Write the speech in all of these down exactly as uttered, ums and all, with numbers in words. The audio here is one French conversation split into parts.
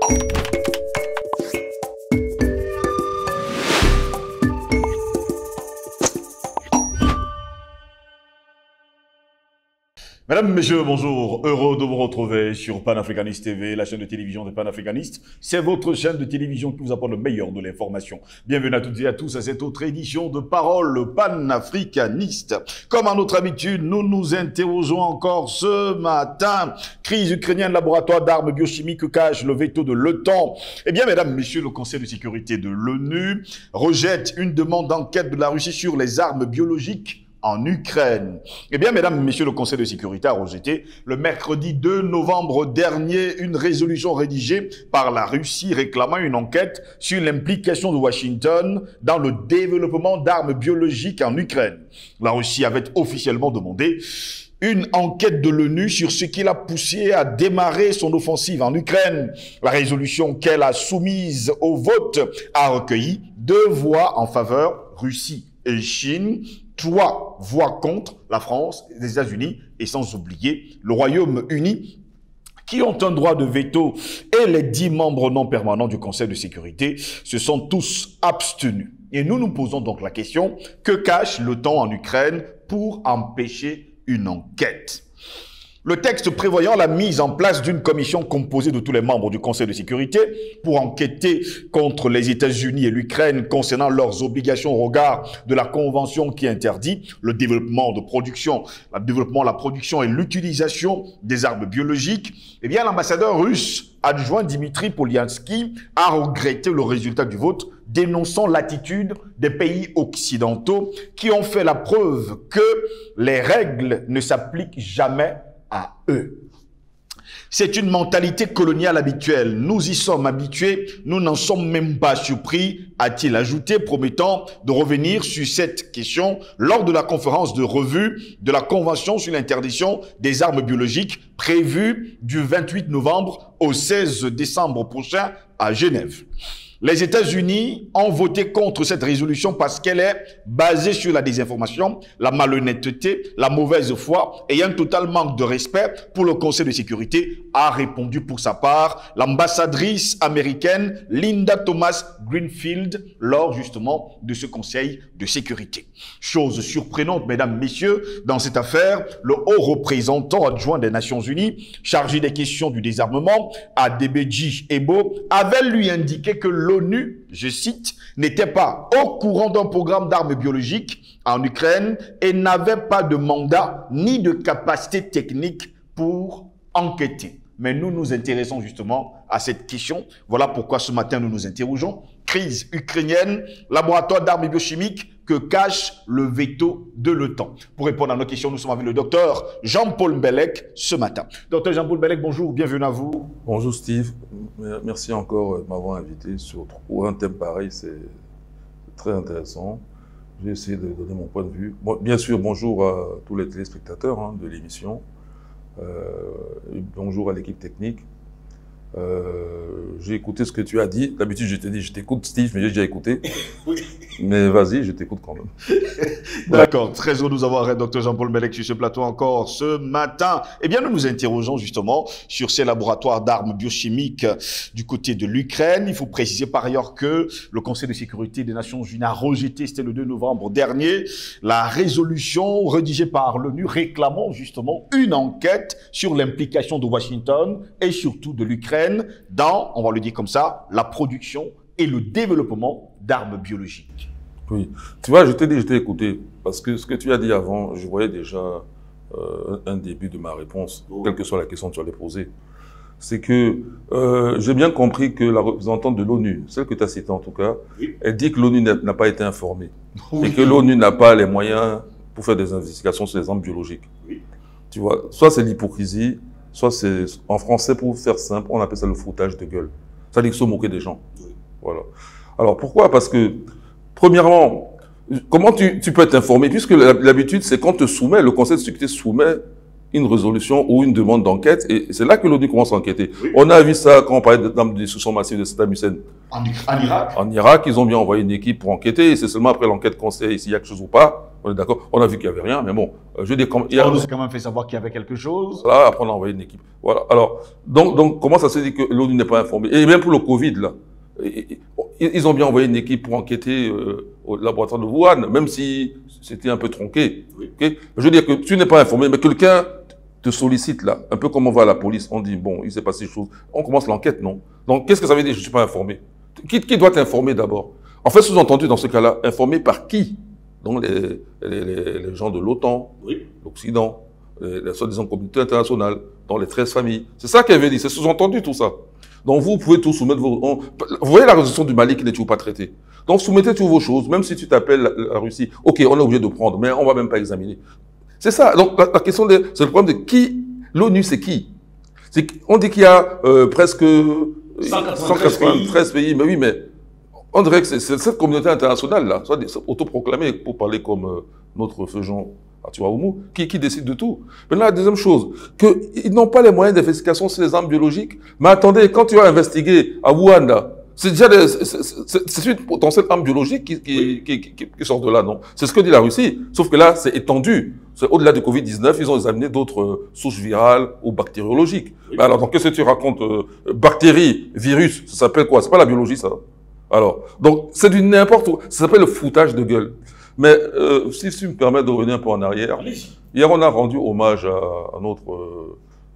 Mesdames, Messieurs, bonjour. Heureux de vous retrouver sur Panafricaniste T V, la chaîne de télévision des panafricanistes. C'est votre chaîne de télévision qui vous apporte le meilleur de l'information. Bienvenue à toutes et à tous à cette autre édition de Parole panafricaniste. Comme à notre habitude, nous nous interrogeons encore ce matin. Crise ukrainienne, laboratoire d'armes biochimiques cache le veto de l'OTAN. Eh bien, Mesdames, Messieurs, le Conseil de sécurité de l'ONU rejette une demande d'enquête de la Russie sur les armes biologiques en Ukraine. Eh bien, Mesdames, Messieurs, le Conseil de sécurité a rejeté le mercredi deux novembre dernier une résolution rédigée par la Russie réclamant une enquête sur l'implication de Washington dans le développement d'armes biologiques en Ukraine. La Russie avait officiellement demandé une enquête de l'ONU sur ce qui l'a poussé à démarrer son offensive en Ukraine. La résolution qu'elle a soumise au vote a recueilli deux voix en faveur, Russie et Chine, trois voix contre, la France, les États-Unis et sans oublier le Royaume-Uni, qui ont un droit de veto, et les dix membres non permanents du Conseil de sécurité se sont tous abstenus. Et nous nous posons donc la question, que cache l'OTAN en Ukraine pour empêcher une enquête? Le texte prévoyant la mise en place d'une commission composée de tous les membres du Conseil de sécurité pour enquêter contre les États-Unis et l'Ukraine concernant leurs obligations au regard de la convention qui interdit le développement de production, le développement, la production et l'utilisation des armes biologiques. Eh bien, l'ambassadeur russe adjoint Dimitri Polyansky a regretté le résultat du vote, dénonçant l'attitude des pays occidentaux qui ont fait la preuve que les règles ne s'appliquent jamais à eux. C'est une mentalité coloniale habituelle. Nous y sommes habitués, nous n'en sommes même pas surpris, a-t-il ajouté, promettant de revenir sur cette question lors de la conférence de revue de la Convention sur l'interdiction des armes biologiques prévue du vingt-huit novembre au seize décembre prochain à Genève. Les États-Unis ont voté contre cette résolution parce qu'elle est basée sur la désinformation, la malhonnêteté, la mauvaise foi et un total manque de respect pour le Conseil de sécurité, a répondu pour sa part l'ambassadrice américaine Linda Thomas Greenfield lors justement de ce Conseil de sécurité. Chose surprenante, mesdames, messieurs, dans cette affaire, le haut représentant adjoint des Nations Unies, chargé des questions du désarmement, Adebeji Ebo, avait lui indiqué que l'ONU, je cite, n'était pas au courant d'un programme d'armes biologiques en Ukraine et n'avait pas de mandat ni de capacité technique pour enquêter. Mais nous nous intéressons justement à cette question. Voilà pourquoi ce matin nous nous interrogeons. Crise ukrainienne, laboratoire d'armes biochimiques, que cache le veto de l'OTAN? Pour répondre à nos questions, nous sommes avec le docteur Jean-Paul Mbelek ce matin. Docteur Jean-Paul Mbelek, bonjour, bienvenue à vous. Bonjour Steve, merci encore de m'avoir invité sur un thème pareil, c'est très intéressant. Je vais essayer de donner mon point de vue. Bon, bien sûr, bonjour à tous les téléspectateurs hein, de l'émission. Euh, bonjour à l'équipe technique. Euh, j'ai écouté ce que tu as dit. D'habitude, je te dis, je t'écoute, Steve, mais j'ai déjà écouté. Oui. Mais vas-y, je t'écoute quand même. D'accord. Très heureux de nous avoir, docteur Jean-Paul Mbelek, sur ce plateau encore ce matin. Eh bien, nous nous interrogeons justement sur ces laboratoires d'armes biochimiques du côté de l'Ukraine. Il faut préciser par ailleurs que le Conseil de sécurité des Nations Unies a rejeté, c'était le deux novembre dernier, la résolution rédigée par l'ONU réclamant justement une enquête sur l'implication de Washington et surtout de l'Ukraine dans, on va le dire comme ça, la production et le développement d'armes biologiques. Oui, tu vois, je t'ai dit, je t'ai écouté, parce que ce que tu as dit avant, je voyais déjà euh, un début de ma réponse, oh. Quelle que soit la question que tu allais poser. C'est que euh, j'ai bien compris que la représentante de l'ONU, celle que tu as citée en tout cas, oui. Elle dit que l'ONU n'a pas été informée, oui. Et que l'ONU n'a pas les moyens pour faire des investigations sur les armes biologiques. Oui. Tu vois, soit c'est l'hypocrisie, soit c'est, en français, pour faire simple, on appelle ça le foutage de gueule. Ça dit que se moquer des gens. Oui. Voilà. Alors, pourquoi? Parce que, premièrement, comment tu, tu peux être informé? Puisque l'habitude, c'est quand on te soumet, le Conseil de sécurité soumet une résolution ou une demande d'enquête, et c'est là que l'ONU commence à enquêter. Oui. On a vu ça quand on parlait de la destruction massive de Saddam Hussein. En, en Irak En Irak, ils ont bien envoyé une équipe pour enquêter, et c'est seulement après l'enquête qu'on sait s'il y a quelque chose ou pas. On est d'accord. On a vu qu'il n'y avait rien, mais bon, euh, je dis comme... Il y a... On nous a quand même fait savoir qu'il y avait quelque chose. Voilà, après on a envoyé une équipe. Voilà. Alors, donc, donc comment ça se dit que l'ONU n'est pas informée? Et même pour le Covid, là, ils ont bien envoyé une équipe pour enquêter euh, au laboratoire de Wuhan, même si c'était un peu tronqué. Oui. Okay? Je veux dire que tu n'es pas informé, mais quelqu'un te sollicite là, un peu comme on va à la police, on dit, bon, il s'est passé des choses, on commence l'enquête, non? Donc, qu'est-ce que ça veut dire, je ne suis pas informé? Qui, qui doit t'informer d'abord? En fait, sous-entendu, dans ce cas-là, informé par qui? Donc, les, les, les, les gens de l'OTAN, oui. l'Occident, les, les soi-disant communautés internationales, dans les treize familles. C'est ça qu'elle veut dire, c'est sous-entendu tout ça. Donc, vous pouvez tout soumettre vos... On, vous voyez la résolution du Mali qui n'est toujours pas traitée. Donc, soumettez toutes vos choses, même si tu t'appelles la, la Russie. Ok, on est obligé de prendre, mais on ne va même pas examiner. C'est ça. Donc, la, la question, de, c'est le problème de qui. L'ONU, c'est qui? On dit qu'il y a euh, presque cent quatre-vingt-treize pays. pays. Mais oui, mais on dirait que c'est cette communauté internationale-là, soit autoproclamée, pour parler comme euh, notre feu Jean Atuaoumou, qui, qui décide de tout. Maintenant, la deuxième chose, qu'ils n'ont pas les moyens d'investigation sur les armes biologiques. Mais attendez, quand tu vas investiguer à Wuhan, c'est déjà c'est une potentielle arme biologique qui, qui, oui. qui, qui, qui sort de là, non? C'est ce que dit la Russie. Sauf que là, c'est étendu. Au-delà du Covid dix-neuf, ils ont examiné d'autres euh, souches virales ou bactériologiques. Oui. Alors, donc, qu'est-ce que tu racontes? euh, Bactéries, virus, ça s'appelle quoi? C'est pas la biologie, ça. Alors, donc, c'est du n'importe où. Ça s'appelle le foutage de gueule. Mais euh, si tu me permets de revenir un peu en arrière, oui. Hier, on a rendu hommage à, à notre euh,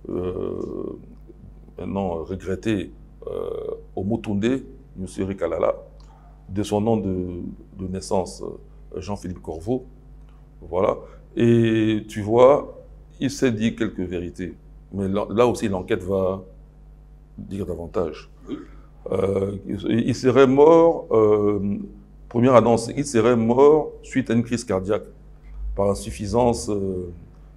euh, maintenant regretté euh, Omotunde Nyusi Kalala, de son nom de, de naissance, Jean-Philippe Corveau. Voilà. Et tu vois, il s'est dit quelques vérités. Mais là, là aussi, l'enquête va dire davantage. Oui. Euh, il serait mort, euh, première annonce, il serait mort suite à une crise cardiaque, par insuffisance, euh,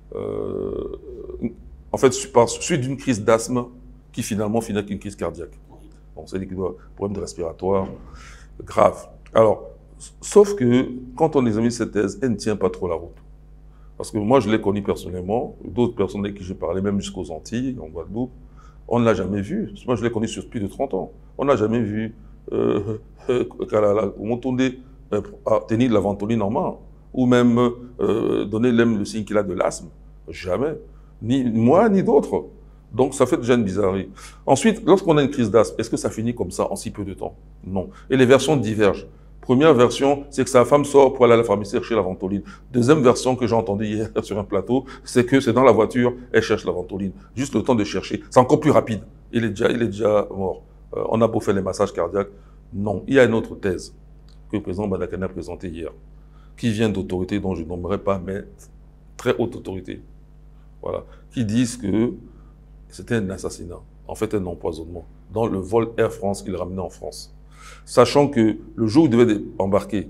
euh, en fait, par suite d'une crise d'asthme qui finalement finit avec une crise cardiaque. On s'est dit qu'il doit problème de respiratoire grave. Alors, sauf que quand on examine cette thèse, elle ne tient pas trop la route. Parce que moi, je l'ai connu personnellement, d'autres personnes avec qui j'ai parlé, même jusqu'aux Antilles, en Guadeloupe, on ne l'a jamais vu. Moi, je l'ai connu sur plus de trente ans. On n'a jamais vu euh, euh, Omotunde euh, tenir de la ventoline en main, ou même euh, donner le signe qu'il a de l'asthme. Jamais. Ni moi, ni d'autres. Donc, ça fait déjà une bizarrerie. Ensuite, lorsqu'on a une crise d'asthme, est-ce que ça finit comme ça en si peu de temps? Non. Et les versions divergent. Première version, c'est que sa femme sort pour aller à la pharmacie chercher la ventoline. Deuxième version que j'ai entendue hier sur un plateau, c'est que c'est dans la voiture, elle cherche la ventoline. Juste le temps de chercher. C'est encore plus rapide. Il est déjà, il est déjà mort. Euh, on a beau faire les massages cardiaques. Non. Il y a une autre thèse que le président Badakane a présentée hier, qui vient d'autorités dont je nommerai pas, mais très haute autorité. Voilà. Qui disent que c'était un assassinat. En fait, un empoisonnement. Dans le vol Air France qu'il ramenait en France. Sachant que le jour où il devait embarquer,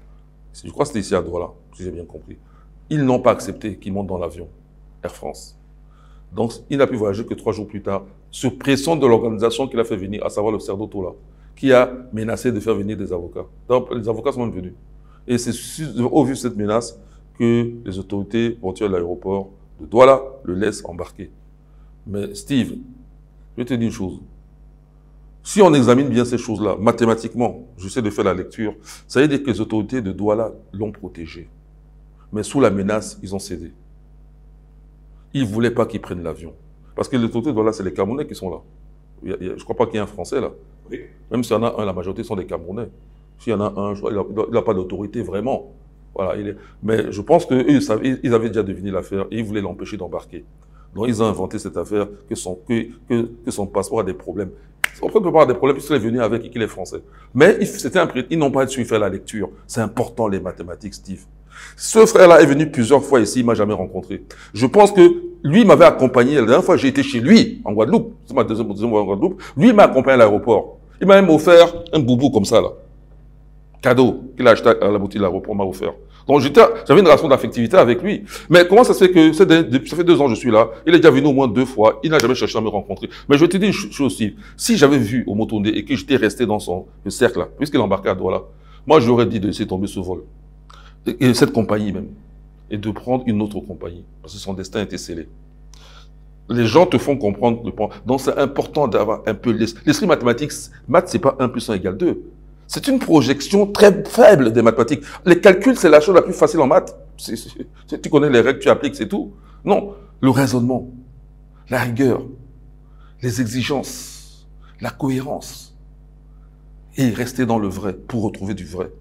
je crois que c'était ici à Douala, si j'ai bien compris, ils n'ont pas accepté qu'il monte dans l'avion Air France. Donc, il n'a pu voyager que trois jours plus tard, sous pression de l'organisation qu'il a fait venir, à savoir le Cerdoto là, qui a menacé de faire venir des avocats. Donc, les avocats sont même venus. Et c'est au vu de cette menace que les autorités portuaires de l'aéroport de Douala le laissent embarquer. Mais Steve, je vais te dire une chose. Si on examine bien ces choses-là, mathématiquement, j'essaie de faire la lecture, ça veut dire que les autorités de Douala l'ont protégé. Mais sous la menace, ils ont cédé. Ils ne voulaient pas qu'ils prennent l'avion. Parce que les autorités de Douala, c'est les Camerounais qui sont là. Il y a, il y a, je ne crois pas qu'il y ait un Français là. Oui. Même s'il y en a un, la majorité sont des Camerounais. S'il y en a un, je crois, il n'a pas d'autorité vraiment. Voilà, il est... Mais je pense qu'eux, ils, ils avaient déjà deviné l'affaire et ils voulaient l'empêcher d'embarquer. Donc ils ont inventé cette affaire que son, que, que, que son passeport a des problèmes. On peut pas avoir des problèmes puisqu'il est venu avec et qu'il est français. Mais c'était un prêtre. Ils n'ont pas su faire la lecture. C'est important les mathématiques, Steve. Ce frère-là est venu plusieurs fois ici, il m'a jamais rencontré. Je pense que lui m'avait accompagné. La dernière fois, j'ai été chez lui, en Guadeloupe. C'est ma deuxième, deuxième fois en Guadeloupe. Lui m'a accompagné à l'aéroport. Il m'a même offert un boubou comme ça, là. Cadeau qu'il a acheté à la boutique de l'aéroport, m'a offert. Donc j'avais une relation d'affectivité avec lui. Mais comment ça se fait que ça fait deux ans que je suis là, il est déjà venu au moins deux fois, il n'a jamais cherché à me rencontrer. Mais je vais te dire une chose aussi, si j'avais vu Omotunde et que j'étais resté dans son le cercle là, puisqu'il embarquait à Douala, moi j'aurais dit de laisser tomber ce vol. Et, et cette compagnie même. Et de prendre une autre compagnie. Parce que son destin était scellé. Les gens te font comprendre le point. Donc, c'est important d'avoir un peu l'esprit. L'esprit mathématique, maths, c'est pas un plus un égale deux. C'est une projection très faible des mathématiques. Les calculs, c'est la chose la plus facile en maths. C'est, c'est, tu connais les règles, tu appliques, c'est tout. Non, le raisonnement, la rigueur, les exigences, la cohérence, et rester dans le vrai pour retrouver du vrai.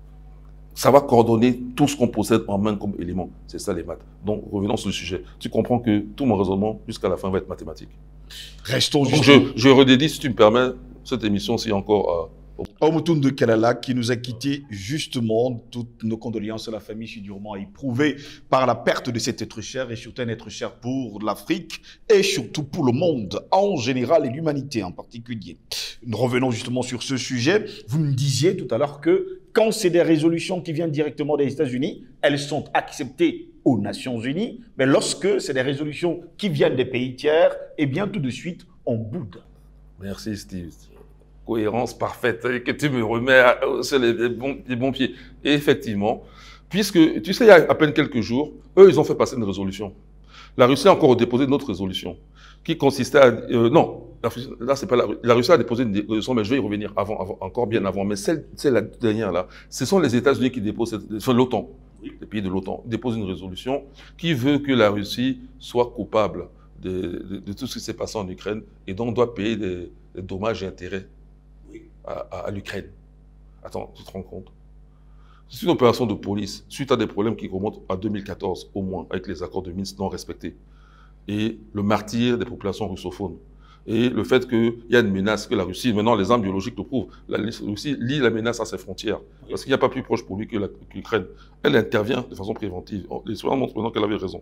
Ça va coordonner tout ce qu'on possède en main comme élément. C'est ça les maths. Donc, revenons sur le sujet. Tu comprends que tout mon raisonnement, jusqu'à la fin, va être mathématique. Restons Donc, juste. je, je redédie, si tu me permets, cette émission-ci encore à... Omotoun de Kalala qui nous a quittés justement. Toutes nos condoléances à la famille, je suis durement éprouvée par la perte de cet être cher et surtout un être cher pour l'Afrique et surtout pour le monde en général et l'humanité en particulier. Nous revenons justement sur ce sujet. Vous me disiez tout à l'heure que quand c'est des résolutions qui viennent directement des États-Unis, elles sont acceptées aux Nations Unies, mais lorsque c'est des résolutions qui viennent des pays tiers, eh bien tout de suite, on boude. Merci Steve. Cohérence parfaite, que tu me remets sur les, les, bons, les bons pieds. Et effectivement, puisque, tu sais, il y a à peine quelques jours, eux, ils ont fait passer une résolution. La Russie a encore déposé une autre résolution qui consistait à... Euh, non, la, là, c'est pas la, la Russie a déposé une résolution, mais je vais y revenir avant, avant encore bien avant. Mais celle, c'est la dernière là. Ce sont les États-Unis qui déposent, cette, enfin l'OTAN, oui. Les pays de l'OTAN, déposent une résolution qui veut que la Russie soit coupable de, de, de tout ce qui s'est passé en Ukraine et donc doit payer des, des dommages et intérêts oui. à, à, à l'Ukraine. Attends, tu te rends compte? C'est une opération de police suite à des problèmes qui remontent à deux mille quatorze au moins, avec les accords de Minsk non respectés. Et le martyre des populations russophones. Et le fait qu'il y a une menace, que la Russie, maintenant les armes biologiques le prouvent, la Russie lie la menace à ses frontières. Parce qu'il n'y a pas plus proche pour lui que l'Ukraine. Elle intervient de façon préventive. Les citoyens montrent maintenant qu'elle avait raison.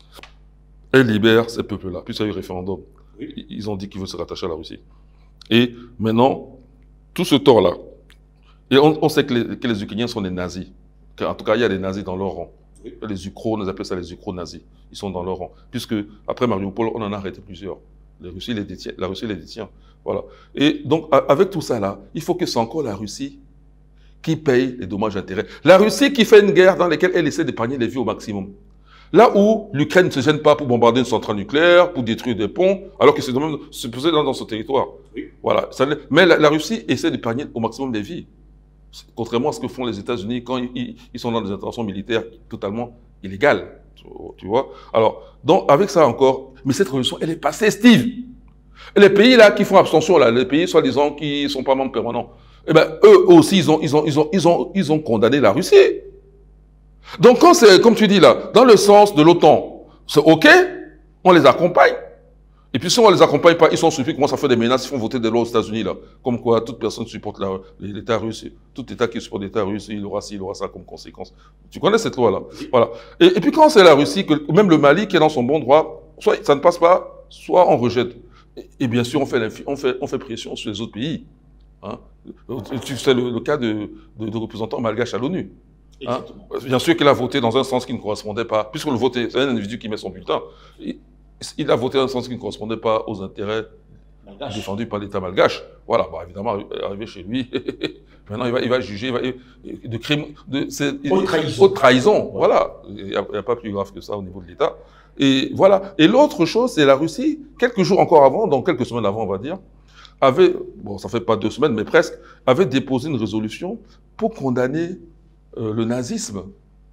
Elle libère ces peuples-là. Puis il y a eu référendum. Oui. Ils ont dit qu'ils veulent se rattacher à la Russie. Et maintenant, tout ce tort-là, et on, on sait que les, que les Ukrainiens sont des nazis. En tout cas, il y a des nazis dans leur rang. Oui. Les Ukros, on appelle ça les Ukro-nazis. Ils sont dans leur rang. Puisque, après Mariupol, on en a arrêté plusieurs. La Russie les détient. La Russie les détient. Voilà. Et donc, avec tout ça là, il faut que c'est encore la Russie qui paye les dommages et intérêts. La Russie qui fait une guerre dans laquelle elle essaie d'épargner les vies au maximum. Là où l'Ukraine ne se gêne pas pour bombarder une centrale nucléaire, pour détruire des ponts, alors que c'est même se poser dans, dans son territoire. Oui. Voilà. Ça, mais la, la Russie essaie d'épargner au maximum les vies. Contrairement à ce que font les États-Unis quand ils, ils sont dans des interventions militaires totalement illégales. Tu, tu vois? Alors, donc, avec ça encore, mais cette résolution, elle est passée, Steve. Et les pays là qui font abstention, là, les pays soi-disant qui ne sont pas membres permanents, eh ben, eux aussi, ils ont, ils ont, ils ont, ils ont, ils ont condamné la Russie. Donc, quand c'est, comme tu dis là, dans le sens de l'OTAN, c'est OK, on les accompagne. Et puis si on ne les accompagne pas, ils sont surpris, commencent à faire des menaces, ils font voter des lois aux États-Unis, là. Comme quoi, toute personne supporte l'État russe, tout État qui supporte l'État russe, il aura ci, il aura ça comme conséquence. Tu connais cette loi-là? Voilà. Et, et puis quand c'est la Russie, que même le Mali qui est dans son bon droit, soit ça ne passe pas, soit on rejette. Et, et bien sûr, on fait, on, fait, on fait pression sur les autres pays. Hein. C'est le, le cas de, de, de représentants malgaches à l'ONU. Hein. Bien sûr qu'il a voté dans un sens qui ne correspondait pas, puisque le vote, c'est un individu qui met son bulletin. Et, il a voté dans un sens qui ne correspondait pas aux intérêts malgache. Défendus par l'État malgache. Voilà, bah, évidemment, arrivé chez lui, maintenant il va, il va juger il va, de crimes, de haute trahison. Haute trahison. Ouais. Voilà, il n'y a, a pas plus grave que ça au niveau de l'État. Et voilà. Et l'autre chose, c'est la Russie, quelques jours encore avant, donc quelques semaines avant, on va dire, avait, bon, ça fait pas deux semaines, mais presque, avait déposé une résolution pour condamner euh, le nazisme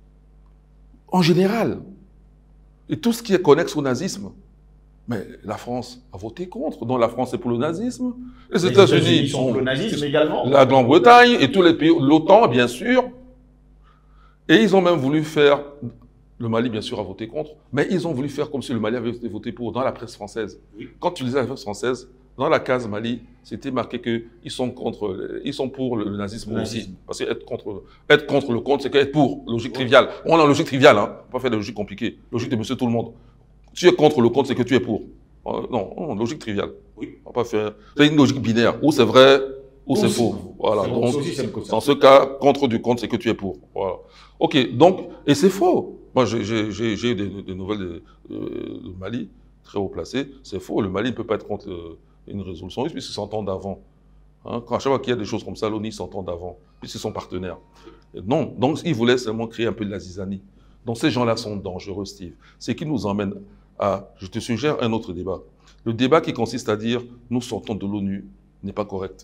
en général. Et tout ce qui est connexe au nazisme. Mais la France a voté contre. Donc la France est pour le nazisme. Les, les États-Unis sont pour le nazisme également. La Grande-Bretagne et tous les pays, l'OTAN, bien sûr. Et ils ont même voulu faire, le Mali, bien sûr, a voté contre, mais ils ont voulu faire comme si le Mali avait voté pour, dans la presse française. Oui. Quand tu lisais la presse française, dans la case Mali, c'était marqué qu'ils sont contre, ils sont pour le, le nazisme le aussi. Nazisme. Parce que être contre, être contre le contre, c'est qu'être pour. Logique oui. triviale. On a une logique triviale, hein. On ne peut pas faire de logique compliquée. Logique de monsieur tout le monde. Tu es contre le contre, c'est que tu es pour. Euh, non, non, logique triviale. Oui. On va pas faire. C'est une logique binaire. Ou c'est vrai, ou c'est faux. Voilà. Donc, dans ce cas, contre du contre, c'est que tu es pour. Voilà. Ok. Donc, et c'est faux. Moi, j'ai eu des, des nouvelles de, de, de Mali, très haut placées. C'est faux. Le Mali ne peut pas être contre euh, une résolution russe, puisqu'ils s'entendent avant. Hein, quand à chaque fois qu'il y a des choses comme ça, l'ONU s'entend avant, puisqu'ils sont partenaires. Et non. Donc, ils voulaient seulement créer un peu de la zizanie. Donc, ces gens-là sont dangereux, Steve. C'est qu'ils nous emmènent à, je te suggère un autre débat. Le débat qui consiste à dire, nous sortons de l'ONU, n'est pas correct.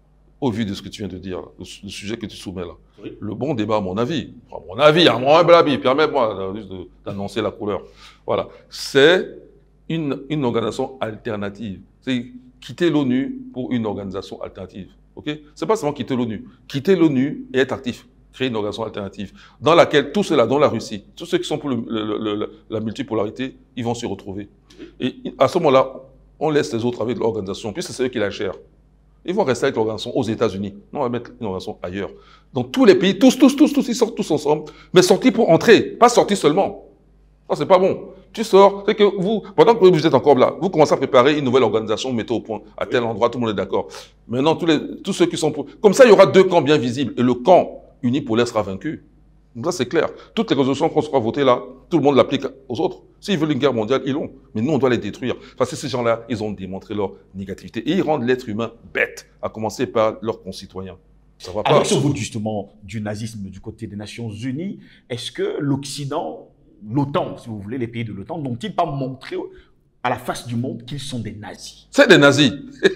Au vu de ce que tu viens de dire, le, le sujet que tu soumets là. Oui. Le bon débat, à mon avis, à mon avis, à mon humble avis, permets-moi d'annoncer la couleur. Voilà. C'est une, une organisation alternative. C'est quitter l'ONU pour une organisation alternative. Ok? C'est pas seulement quitter l'ONU. Quitter l'ONU et être actif. Créer une organisation alternative dans laquelle tous ceux-là, dont la Russie, tous ceux qui sont pour le, le, le, la multipolarité, ils vont se retrouver. Et à ce moment-là, on laisse les autres avec l'organisation, puisque c'est eux qui la gèrent. Ils vont rester avec l'organisation aux États-Unis. Non, on va mettre une organisation ailleurs. Dans tous les pays, tous, tous, tous, tous, ils sortent tous ensemble, mais sortis pour entrer, pas sortis seulement. Ça, c'est pas bon. Tu sors, c'est que vous, pendant que vous êtes encore là, vous commencez à préparer une nouvelle organisation, mettez au point, à tel endroit, tout le monde est d'accord. Maintenant, tous, les, tous ceux qui sont pour... Comme ça, il y aura deux camps bien visibles, et le camp unipolaire sera vaincu. Donc ça, c'est clair. Toutes les résolutions qu'on sera votées là, tout le monde l'applique aux autres. S'ils veulent une guerre mondiale, ils l'ont. Mais nous, on doit les détruire. Parce que ces gens-là, ils ont démontré leur négativité. Et ils rendent l'être humain bête, à commencer par leurs concitoyens. Ça va pas. Alors, sur vous, justement, du nazisme du côté des Nations Unies, est-ce que l'Occident, l'OTAN, si vous voulez, les pays de l'OTAN, n'ont-ils pas montré à la face du monde qu'ils sont des nazis? C'est des nazis.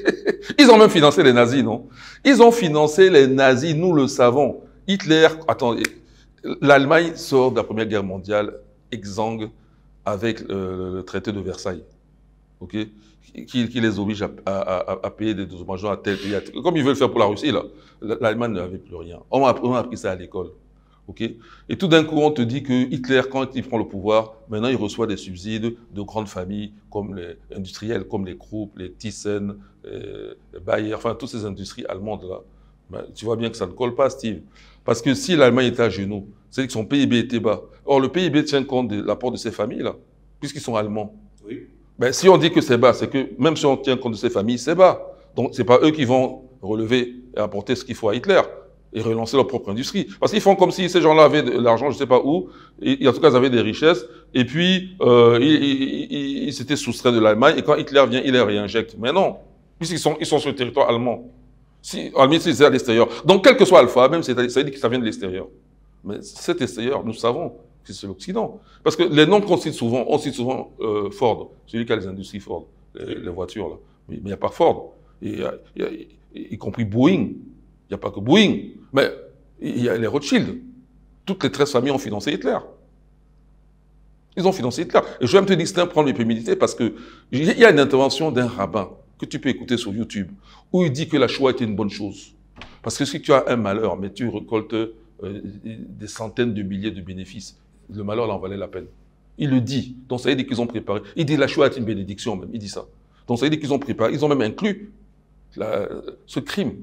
Ils ont même financé les nazis, non? Ils ont financé les nazis, nous le savons. Hitler, attendez, l'Allemagne sort de la Première Guerre mondiale exsangue avec euh, le traité de Versailles, ok, qui, qui les oblige à, à, à payer des dommages à tel pays. Comme ils veulent faire pour la Russie, là, l'Allemagne n'avait plus rien. On a, on a appris ça à l'école. ok. Et tout d'un coup, on te dit que Hitler, quand il prend le pouvoir, maintenant il reçoit des subsides de grandes familles comme les industriels, comme les Krupp, les Thyssen, les Bayer, enfin toutes ces industries allemandes-là. Ben, tu vois bien que ça ne colle pas, Steve. Parce que si l'Allemagne était à genoux, c'est que son P I B était bas. Or, le P I B tient compte de l'apport de ces familles-là, puisqu'ils sont allemands. Oui. Ben, si on dit que c'est bas, c'est que même si on tient compte de ces familles, c'est bas. Donc, ce n'est pas eux qui vont relever et apporter ce qu'il faut à Hitler et relancer leur propre industrie. Parce qu'ils font comme si ces gens-là avaient de l'argent, je ne sais pas où, et en tout cas, ils avaient des richesses, et puis euh, ils, ils, ils, ils s'étaient soustraits de l'Allemagne, et quand Hitler vient, il les réinjecte. Mais non, puisqu'ils sont, ils sont sur le territoire allemand. Si, à c'est à l'extérieur. Donc, quel que soit Alpha, même, ça veut dire que ça vient de l'extérieur. Mais cet extérieur, nous savons que c'est l'Occident. Parce que les noms qu'on cite souvent, on cite souvent euh, Ford, celui qui a les industries Ford, les, les voitures, là. Mais il n'y a pas Ford. Il y a, il y a, y compris Boeing. Il n'y a pas que Boeing. Mais il y a les Rothschild. Toutes les treize familles ont financé Hitler. Ils ont financé Hitler. Et je vais même te distinguer, prendre les pémilité, parce que il y a une intervention d'un rabbin que tu peux écouter sur YouTube, où il dit que la Shoah était une bonne chose. Parce que si tu as un malheur, mais tu récoltes euh, des centaines de milliers de bénéfices, le malheur en valait la peine. Il le dit. Donc ça veut dire qu'ils ont préparé. Il dit que la Shoah est une bénédiction même. Il dit ça. Donc ça veut dire qu'ils ont préparé. Ils ont même inclus la, ce crime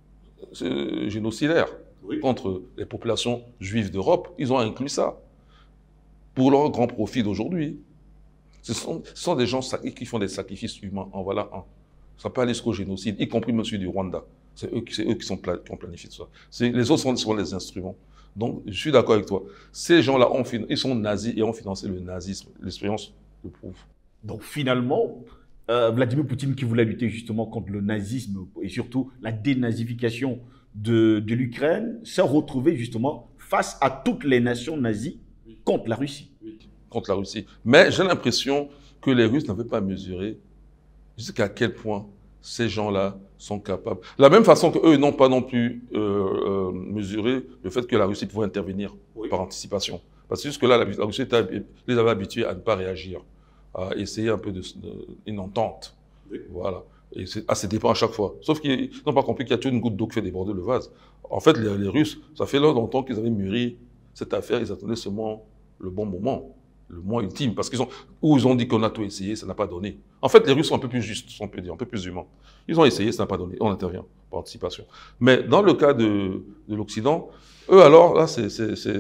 ce génocidaire oui. contre les populations juives d'Europe. Ils ont inclus ça pour leur grand profit d'aujourd'hui. Ce sont, ce sont des gens qui font des sacrifices humains. En voilà un. Ça peut aller jusqu'au génocide, y compris monsieur du Rwanda. C'est eux, eux qui, sont pla qui ont planifié tout ça. Les autres sont, sont les instruments. Donc, je suis d'accord avec toi. Ces gens-là, ils sont nazis et ont financé le nazisme. L'expérience le prouve. Donc, finalement, euh, Vladimir Poutine, qui voulait lutter justement contre le nazisme et surtout la dénazification de, de l'Ukraine, s'est retrouvé justement face à toutes les nations nazies contre la Russie. Oui. Contre la Russie. Mais j'ai l'impression que les Russes n'avaient pas mesuré jusqu'à quel point ces gens-là sont capables. De la même façon qu'eux n'ont pas non plus euh, euh, mesuré le fait que la Russie pouvait intervenir oui. par anticipation. Parce que jusque-là, la, la Russie était, les avait habitués à ne pas réagir, à essayer un peu de, de, une entente. Oui. Voilà. Et à ses dépens à chaque fois. Sauf qu'ils n'ont pas compris qu'il y a toujours une goutte d'eau qui fait déborder le vase. En fait, les, les Russes, ça fait longtemps qu'ils avaient mûri cette affaire, ils attendaient seulement le bon moment. Le moins ultime, parce qu'ils ont, où ils ont dit qu'on a tout essayé, ça n'a pas donné. En fait, les Russes sont un peu plus justes, on peut dire, un peu plus humains. Ils ont essayé, ça n'a pas donné, on intervient par anticipation. Mais dans le cas de, de l'Occident, eux alors, là, c'est...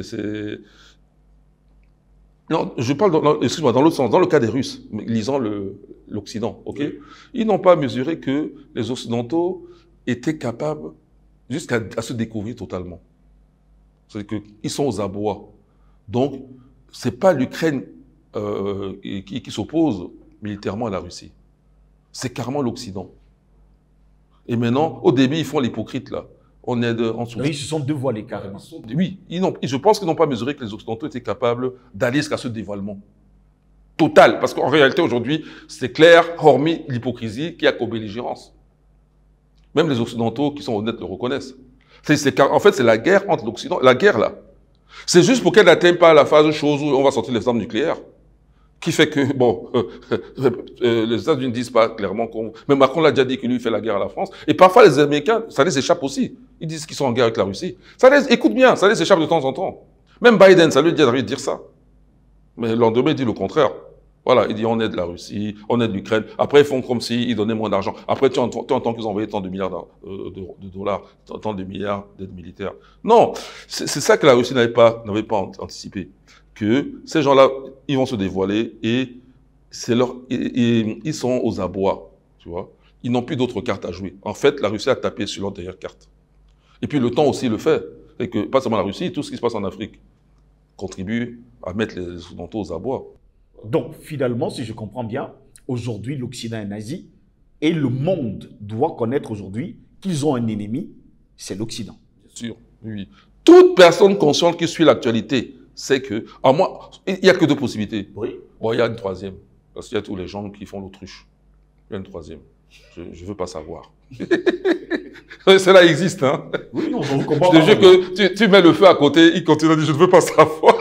Non, je parle, excuse-moi, dans l'autre sens, dans le cas des Russes, lisant l'Occident, ok, oui. Ils n'ont pas mesuré que les Occidentaux étaient capables jusqu'à se découvrir totalement. C'est-à-dire qu'ils sont aux abois. Donc, c'est pas l'Ukraine euh, qui, qui s'oppose militairement à la Russie. C'est carrément l'Occident. Et maintenant, au début, ils font l'hypocrite, là. On est de, en oui, ils se sont dévoilés carrément. Oui, ils je pense qu'ils n'ont pas mesuré que les Occidentaux étaient capables d'aller jusqu'à ce dévoilement. totale. Parce qu'en réalité, aujourd'hui, c'est clair, hormis l'hypocrisie, qu'il n'y a qu'aux belligérances. Même les Occidentaux qui sont honnêtes le reconnaissent. C'est, c'est, en fait, c'est la guerre entre l'Occident, la guerre là. C'est juste pour qu'elle n'atteigne pas la phase chose où on va sortir les armes nucléaires. Qui fait que, bon, euh, euh, euh, les États-Unis ne disent pas clairement qu'on... Mais Macron l'a déjà dit qu'il lui fait la guerre à la France. Et parfois, les Américains, ça les échappe aussi. Ils disent qu'ils sont en guerre avec la Russie. Ça les, écoute bien, ça les échappe de temps en temps. Même Biden, ça lui dit de dire ça. Mais le lendemain, il dit le contraire. Voilà, il dit on aide la Russie, on aide l'Ukraine. Après, ils font comme s'ils donnaient moins d'argent. Après, tu entends, tu entends qu'ils ont envoyé tant de milliards de, de, de dollars, tant de milliards d'aides militaires. Non, c'est ça que la Russie n'avait pas, n'avait pas anticipé. Que ces gens-là, ils vont se dévoiler et c'est leur, et, et, ils sont aux abois, tu vois. Ils n'ont plus d'autres cartes à jouer. En fait, la Russie a tapé sur leur dernière carte. Et puis le temps aussi le fait. C'est que pas seulement la Russie, tout ce qui se passe en Afrique contribue à mettre les Occidentaux aux abois. Donc, finalement, si je comprends bien, aujourd'hui, l'Occident est nazi et le monde doit connaître aujourd'hui qu'ils ont un ennemi, c'est l'Occident. Bien sûr, oui. Toute personne consciente qui suit l'actualité sait que, à moi, il n'y a que deux possibilités. Oui. Bon, il y a une troisième, parce qu'il y a tous les gens qui font l'autruche. Il y a une troisième. Je ne veux pas savoir. Cela existe, hein. Oui, non, je vous comprends. Je te jure que tu, tu mets le feu à côté, il continue à dire, je ne veux pas savoir.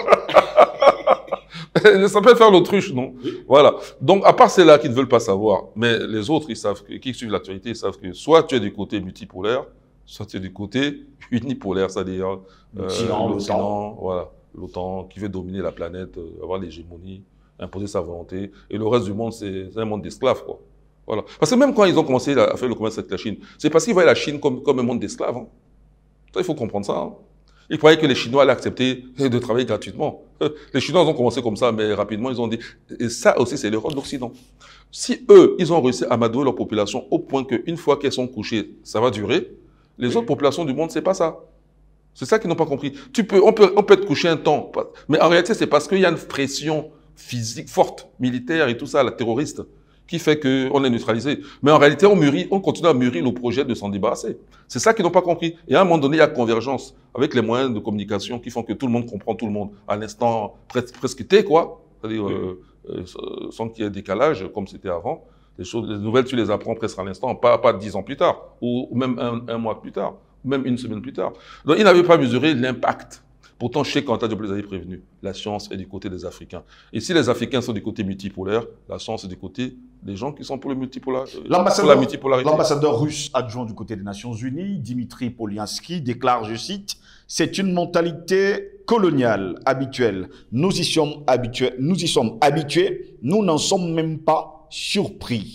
Ça peut faire l'autruche, non? Oui. Voilà. Donc, à part ceux-là qui ne veulent pas savoir, mais les autres, ils savent que, qui suivent l'actualité, ils savent que soit tu es du côté multipolaire, soit tu es du côté unipolaire, c'est-à-dire euh, l'Occident, voilà, l'OTAN, qui veut dominer la planète, euh, avoir l'hégémonie, imposer sa volonté, et le reste du monde, c'est un monde d'esclaves, quoi. Voilà. Parce que même quand ils ont commencé à faire le commerce avec la Chine, c'est parce qu'ils voyaient la Chine comme, comme un monde d'esclaves. Hein. Ça, il faut comprendre ça. Hein. Ils croyaient que les Chinois allaient accepter de travailler gratuitement. Les Chinois ont commencé comme ça, mais rapidement, ils ont dit... Et ça aussi, c'est l'erreur de l'Occident. Si eux, ils ont réussi à amadouer leur population au point qu'une fois qu'elles sont couchées, ça va durer, les oui. autres populations du monde, c'est pas ça. C'est ça qu'ils n'ont pas compris. Tu peux, on peut, on peut être couché un temps, mais en réalité, c'est parce qu'il y a une pression physique forte, militaire et tout ça, la terroriste, qui fait qu'on est neutralisé. Mais en réalité, on mûrit, on continue à mûrir le projet de s'en débarrasser. C'est ça qu'ils n'ont pas compris. Et à un moment donné, il y a convergence avec les moyens de communication qui font que tout le monde comprend tout le monde à l'instant presque, presque T, quoi. C'est-à-dire, oui. euh, euh, sans qu'il y ait décalage, comme c'était avant. Les choses, les nouvelles, tu les apprends presque à l'instant, pas, pas dix ans plus tard, ou, ou même un, un mois plus tard, ou même une semaine plus tard. Donc, ils n'avaient pas mesuré l'impact. Pourtant, Cheikh Anta Diop les avait prévenus. La science est du côté des Africains. Et si les Africains sont du côté multipolaire, la science est du côté des gens qui sont pour, le multipolar, pour la multipolarité. L'ambassadeur russe adjoint du côté des Nations Unies, Dimitri Polyanski, déclare, je cite, « C'est une mentalité coloniale habituelle. Nous y sommes habitués, nous y sommes habitués, nous n'en sommes même pas surpris. »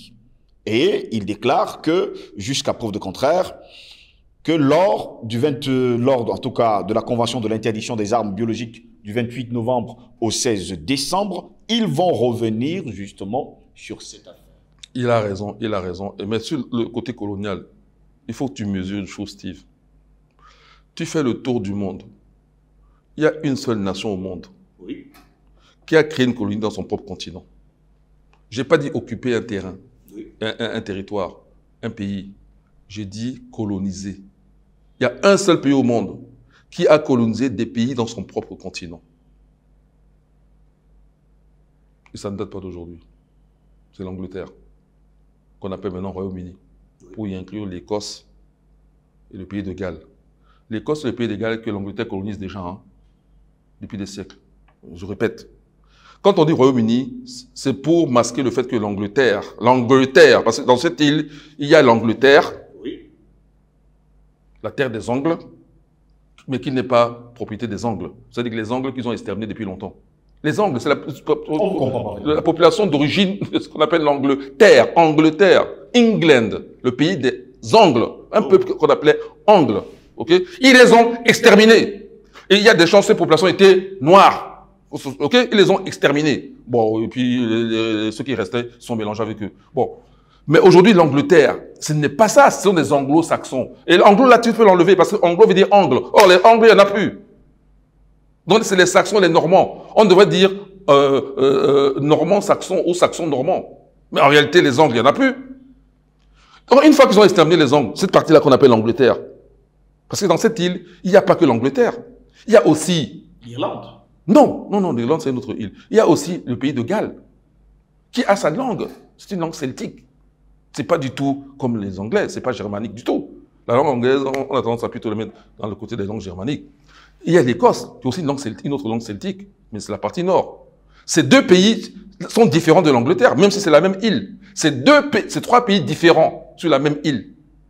Et il déclare que, jusqu'à preuve de contraire, que lors du vingt, lors en tout cas de la convention de l'interdiction des armes biologiques du vingt-huit novembre au seize décembre, ils vont revenir justement sur cette affaire. Il a raison, il a raison. Mais sur le côté colonial, il faut que tu mesures une chose, Steve. Tu fais le tour du monde. Il y a une seule nation au monde oui. qui a créé une colonie dans son propre continent. Je n'ai pas dit occuper un terrain, oui. un, un, un territoire, un pays. J'ai dit coloniser. Il y a un seul pays au monde qui a colonisé des pays dans son propre continent. Et ça ne date pas d'aujourd'hui. C'est l'Angleterre, qu'on appelle maintenant Royaume-Uni, pour y inclure l'Écosse et le pays de Galles. L'Écosse et le pays de Galles que l'Angleterre colonise déjà hein, depuis des siècles. Je répète. Quand on dit Royaume-Uni, c'est pour masquer le fait que l'Angleterre, l'Angleterre, parce que dans cette île, il y a l'Angleterre, la terre des Angles, mais qui n'est pas propriété des Angles. C'est-à-dire que les Angles qu'ils ont exterminés depuis longtemps. Les Angles, c'est la, la population d'origine de ce qu'on appelle l'Angleterre, Angleterre, England, le pays des Angles, un oh. peuple qu'on appelait Angles. Okay? Ils les ont exterminés. Et il y a des chances que ces populations étaient noires. Okay? Ils les ont exterminés. Bon, et puis les, les, ceux qui restaient sont mélangés avec eux. Bon. Mais aujourd'hui, l'Angleterre, ce n'est pas ça, ce sont des anglo-saxons. Et l'anglo, là, tu peux l'enlever, parce que anglo veut dire angle. Or, les anglo, il n'y en a plus. Donc, c'est les saxons, les normands. On devrait dire euh, euh, normand, saxon ou saxon, normand. Mais en réalité, les angles, il n'y en a plus. Donc, une fois qu'ils ont exterminé les angles, cette partie-là qu'on appelle l'Angleterre, parce que dans cette île, il n'y a pas que l'Angleterre. Il y a aussi... L'Irlande. Non, non, non, l'Irlande, c'est une autre île. Il y a aussi le pays de Galles. qui a sa langue. C'est une langue celtique. C'est pas du tout comme les Anglais, c'est pas germanique du tout. La langue anglaise, on a tendance à plutôt le mettre dans le côté des langues germaniques. Il y a l'Écosse, qui est aussi une, langue celtique, une autre langue celtique, mais c'est la partie nord. Ces deux pays sont différents de l'Angleterre, même si c'est la même île. Ces deux pays, ces trois pays différents sur la même île.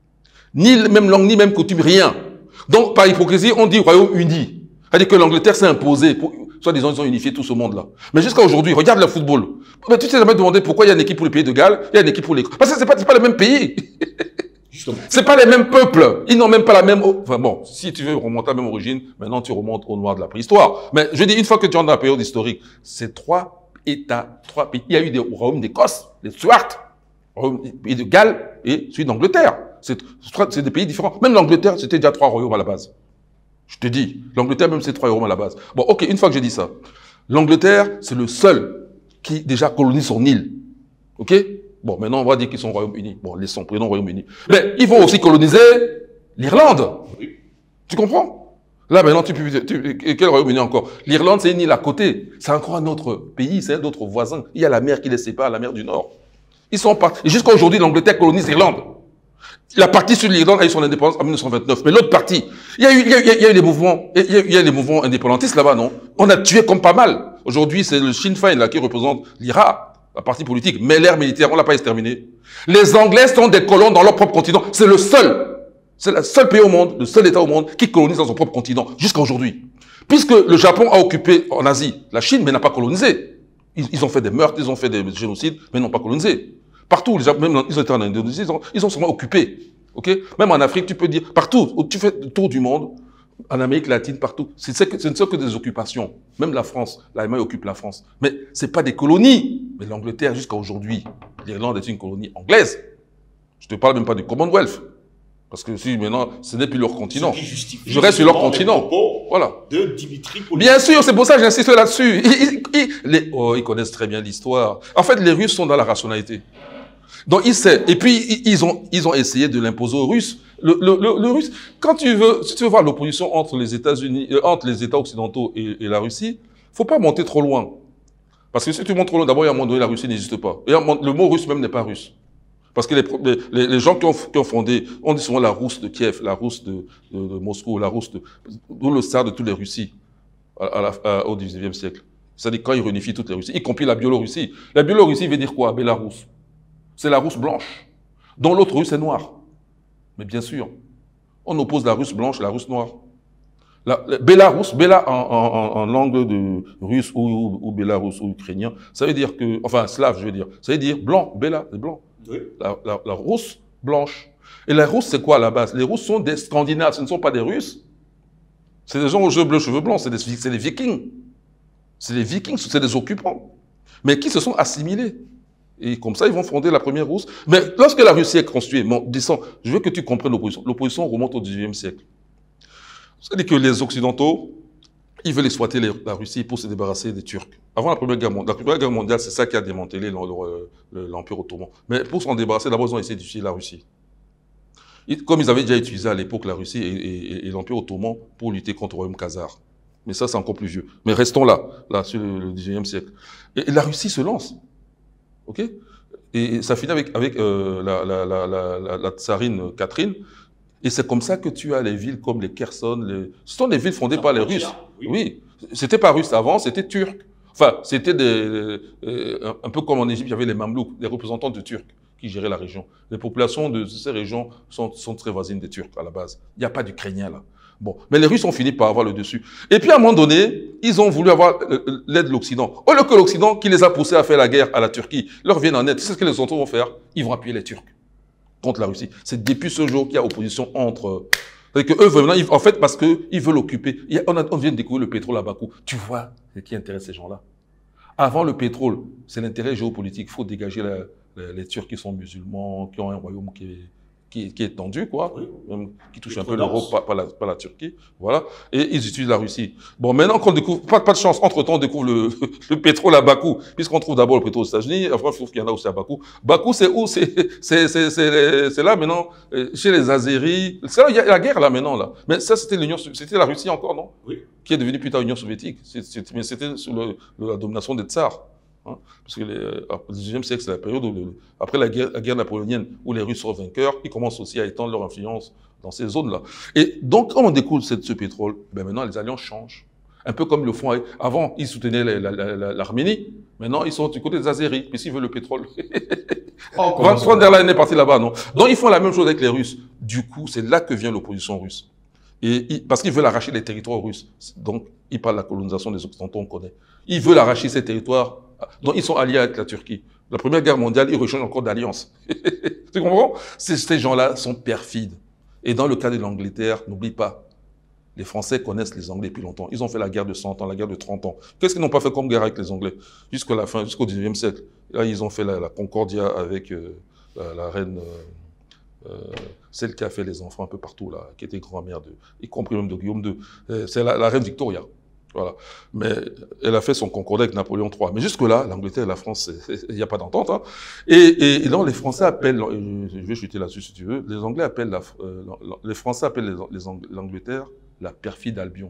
Ni même langue, ni même coutume, rien. Donc, par hypocrisie, on dit Royaume-Uni. C'est-à-dire que l'Angleterre s'est imposée. Pour, soit disant, ils ont unifié tout ce monde-là. Mais jusqu'à aujourd'hui, regarde le football. Mais tu t'es jamais demandé pourquoi il y a une équipe pour le pays de Galles, il y a une équipe pour les... Parce que c'est pas, c'est pas le même pays. C'est pas les mêmes peuples. Ils n'ont même pas la même... Enfin bon, si tu veux remonter à la même origine, maintenant tu remontes au noir de la préhistoire. Mais je dis, une fois que tu es dans la période historique, c'est trois États, trois pays. Il y a eu des royaumes d'Écosse, les Stuarts, le pays de Galles et celui d'Angleterre. C'est des pays différents. Même l'Angleterre, c'était déjà trois royaumes à la base. Je te dis, l'Angleterre, même c'est trois royaumes à la base. Bon, ok, une fois que j'ai dit ça, l'Angleterre, c'est le seul qui déjà colonise son île. Ok? Bon, maintenant, on va dire qu'ils sont au Royaume-Uni. Bon, laissons, prenons Royaume-Uni. Mais ils vont aussi coloniser l'Irlande. Oui. Tu comprends? Là, maintenant, tu peux... Tu, quel Royaume-Uni encore? L'Irlande, c'est une île à côté. C'est encore un autre pays, c'est un autre voisin. Il y a la mer qui les sépare, la mer du Nord. Ils sont partis. Et jusqu'à aujourd'hui, l'Angleterre colonise l'Irlande. La partie sur l'Irlande a eu son indépendance en mille neuf cent vingt-neuf. Mais l'autre partie, il y a eu, il y a, il y a eu des mouvements, il y a, il y a des mouvements indépendantistes là-bas, non? On a tué comme pas mal. Aujourd'hui, c'est le Sinn Féin, là, qui représente l'I R A. La partie politique, mais l'ère militaire, on l'a pas exterminé. Les Anglais sont des colons dans leur propre continent. C'est le seul, c'est le seul pays au monde, le seul État au monde qui colonise dans son propre continent, jusqu'à aujourd'hui. Puisque le Japon a occupé en Asie la Chine, mais n'a pas colonisé. Ils, ils ont fait des meurtres, ils ont fait des génocides, mais n'ont pas colonisé. Partout, les, même ils ont été en Indonésie, ils ont, ils ont seulement occupé. Ok? Même en Afrique, tu peux dire, partout, où tu fais le tour du monde, en Amérique latine, partout. Ce ne sont que des occupations. Même la France, l'Allemagne occupe la France. Mais ce n'est pas des colonies. Mais l'Angleterre, jusqu'à aujourd'hui, l'Irlande est une colonie anglaise. Je ne te parle même pas du Commonwealth. Parce que si maintenant, ce n'est plus leur continent. Je reste sur leur continent. Voilà. De Dimitri Polis. Bien sûr, c'est pour ça que j'insiste là-dessus. Ils, ils, ils, les, oh, ils connaissent très bien l'histoire. En fait, les Russes sont dans la rationalité. Donc, ils savent. Et puis, ils ont, ils ont essayé de l'imposer aux Russes. Le, le, le, le Russe, quand tu veux, si tu veux voir l'opposition entre les États-Unis, euh, entre les États occidentaux et, et la Russie, faut pas monter trop loin. Parce que si tu montes trop loin, d'abord, il y a un moment donné, la Russie n'existe pas. Et le mot russe même n'est pas russe. Parce que les, les, les gens qui ont, qui ont fondé, on dit souvent la Rousse de Kiev, la Rousse de, de, de Moscou, la Rousse de, d'où le stade de toutes les Russies, à, à la, à, au dix-neuvième siècle. C'est-à-dire quand ils réunifient toutes les Russies, y compris la Biélorussie. La Biélorussie veut dire quoi? Bélarus. C'est la Rousse blanche, dont l'autre Russe est noir. Mais bien sûr, on oppose la Russe blanche et la Russe noire. La, la Bélarus, Béla en, en, en langue de russe ou, ou, ou Bélarus ou ukrainien, ça veut dire que, enfin slave je veux dire, ça veut dire blanc, Béla, c'est blanc. Oui. La, la, la Rousse blanche. Et la Rousse c'est quoi à la base? Les Rousses sont des Scandinaves, ce ne sont pas des Russes. C'est des gens aux yeux bleus, cheveux blancs, c'est des, des Vikings. C'est des Vikings, c'est des occupants. Mais qui se sont assimilés. Et comme ça, ils vont fonder la première Rousse. Mais lorsque la Russie est constituée, bon, descends, je veux que tu comprennes l'opposition. L'opposition remonte au dix-neuvième siècle. C'est-à-dire que les Occidentaux, ils veulent exploiter les, la Russie pour se débarrasser des Turcs. Avant la Première Guerre mondiale, la Première Guerre mondiale, c'est ça qui a démantelé l'Empire ottoman. Mais pour s'en débarrasser, d'abord, ils ont essayé d'utiliser la Russie. Comme ils avaient déjà utilisé à l'époque la Russie et, et, et l'Empire ottoman pour lutter contre le royaume khazar. Mais ça, c'est encore plus vieux. Mais restons là, là, sur le, le dix-neuvième siècle. Et, et la Russie se lance. Ok, et ça finit avec, avec euh, la, la, la, la, la tsarine Catherine. Et c'est comme ça que tu as les villes comme les Kherson. Les... Ce sont des villes fondées par les Russes. Oui, oui. C'était pas russe avant, c'était turc. Enfin, c'était des, euh, un peu comme en Égypte, il y avait les Mamelouks, des représentants de Turcs qui géraient la région. Les populations de ces régions sont, sont très voisines des Turcs à la base. Il n'y a pas d'Ukrainiens là. Bon, mais les Russes ont fini par avoir le dessus. Et puis à un moment donné, ils ont voulu avoir l'aide de l'Occident. Au lieu que l'Occident, qui les a poussés à faire la guerre à la Turquie, leur vienne en aide. C'est ce que les Occidentaux vont faire. Ils vont appuyer les Turcs contre la Russie. C'est depuis ce jour qu'il y a opposition entre... C'est-à-dire qu'eux, vraiment, en fait, parce qu'ils veulent occuper. On, a, on vient de découvrir le pétrole à Bakou. Tu vois ce qui intéresse ces gens-là. Avant le pétrole, c'est l'intérêt géopolitique. Il faut dégager la, la, les Turcs qui sont musulmans, qui ont un royaume qui est... Qui, qui est tendu, quoi, oui. Même, qui touche un peu l'Europe, pas, pas, la, pas la Turquie, voilà, et ils utilisent la Russie. Bon, maintenant qu'on découvre, pas, pas de chance, entre-temps, on découvre le, le pétrole à Bakou, puisqu'on trouve d'abord le pétrole aux États-Unis, après, je trouve qu'il y en a aussi à Bakou. Bakou, c'est où? C'est là, maintenant, chez les Azéris, c'est là, il y a la guerre, là, maintenant, là. Mais ça, c'était l'Union, c'était la Russie encore, non? Oui. Qui est devenue plus tard l'Union soviétique, mais c'était sous le, la domination des tsars. Hein, parce que les, le dix-neuvième siècle, c'est la période où, le, après la guerre, la guerre napoléonienne, où les Russes sont vainqueurs, ils commencent aussi à étendre leur influence dans ces zones-là. Et donc, quand on découvre cette, ce pétrole, ben maintenant, les alliances changent. Un peu comme le font. Avant, ils soutenaient l'Arménie. Maintenant, ils sont du côté des Azéris, puisqu'ils veulent le pétrole. Oh, Van der Leyen est parti là-bas, non? Donc, ils font la même chose avec les Russes. Du coup, c'est là que vient l'opposition russe. Et, parce qu'ils veulent arracher les territoires russes. Donc, ils parlent de la colonisation des Occidentaux, on connaît. Ils veulent arracher ces territoires. Donc, ils sont alliés avec la Turquie. La Première Guerre mondiale, ils rechangent encore d'alliance. Tu comprends? Ces gens-là sont perfides. Et dans le cas de l'Angleterre, n'oublie pas, les Français connaissent les Anglais depuis longtemps. Ils ont fait la guerre de cent ans, la guerre de trente ans. Qu'est-ce qu'ils n'ont pas fait comme guerre avec les Anglais? Jusqu'à la fin, jusqu'au dix-neuvième siècle. Là, ils ont fait la, la Concordia avec euh, la, la reine, euh, euh, celle qui a fait les enfants un peu partout, là, qui était grand-mère de, y compris même de Guillaume deux. Euh, c'est la, la reine Victoria. Voilà. Mais elle a fait son concordat avec Napoléon trois. Mais jusque-là, l'Angleterre et la France, il n'y a pas d'entente. Hein. Et, et, et donc, les Français appellent, je vais chuter là-dessus si tu veux, les Anglais appellent, la, euh, les Français appellent l'Angleterre la perfide Albion.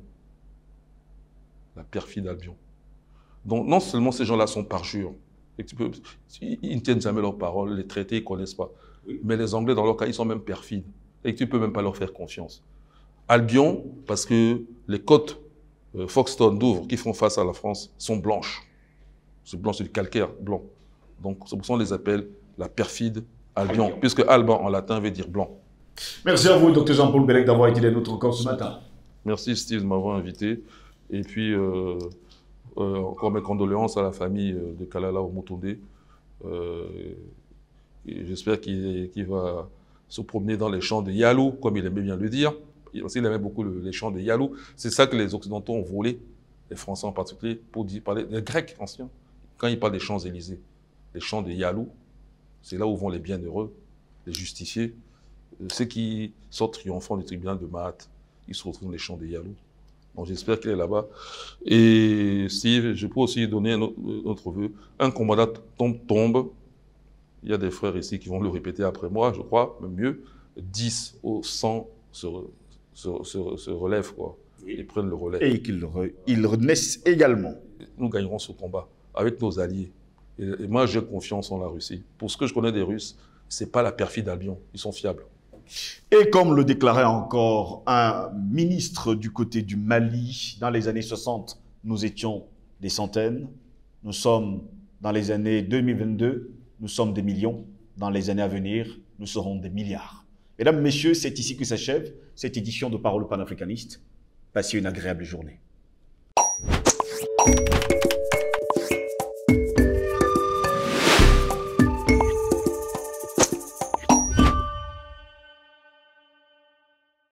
La perfide Albion. Donc, non seulement ces gens-là sont parjures, et tu peux, ils ne tiennent jamais leurs paroles, les traités, ils ne connaissent pas. Oui. Mais les Anglais, dans leur cas, ils sont même perfides. Et tu ne peux même pas leur faire confiance. Albion, parce que les côtes euh, Folkestone, Douvres, qui font face à la France, sont blanches. C'est blanc, c'est du calcaire blanc. Donc, c'est pour ça qu'on les appelle la perfide Albion, Albion. Puisque Alban, en latin, veut dire blanc. Merci à vous, docteur Jean-Paul Bellec, d'avoir été notre encore ce matin. Merci, Steve, de m'avoir invité. Et puis, euh, euh, encore mes condoléances à la famille de Kalala Omotonde. Euh, J'espère qu'il qu'il va se promener dans les champs de Yalou, comme il aimait bien le dire. Parce qu'il aimait beaucoup le, les champs de Yalou. C'est ça que les Occidentaux ont volé, les Français en particulier, pour dire, parler des Grecs anciens. Quand ils parlent des Champs-Élysées, les champs de Yalou, c'est là où vont les bienheureux, les justiciers. Ceux qui sortent triomphants du tribunal de Mahat, ils se retrouvent dans les champs de Yalou. Donc j'espère qu'il est là-bas. Et Steve, je peux aussi donner un autre, autre vœu. Un commandant tombe, tombe. Il y a des frères ici qui vont le répéter après moi, je crois, même mieux. dix au cent se, se, se, se relèvent, quoi. Ils prennent le relais. Et qu'ils re, ils renaissent également. Nous gagnerons ce combat avec nos alliés. Et, et moi, j'ai confiance en la Russie. Pour ce que je connais des Russes, c'est pas la perfide Albion. Ils sont fiables. Et comme le déclarait encore un ministre du côté du Mali, dans les années soixante, nous étions des centaines. Nous sommes dans les années deux mille vingt-deux, nous sommes des millions. Dans les années à venir, nous serons des milliards. Mesdames, Messieurs, c'est ici que s'achève cette édition de Parole panafricaniste. Passez une agréable journée.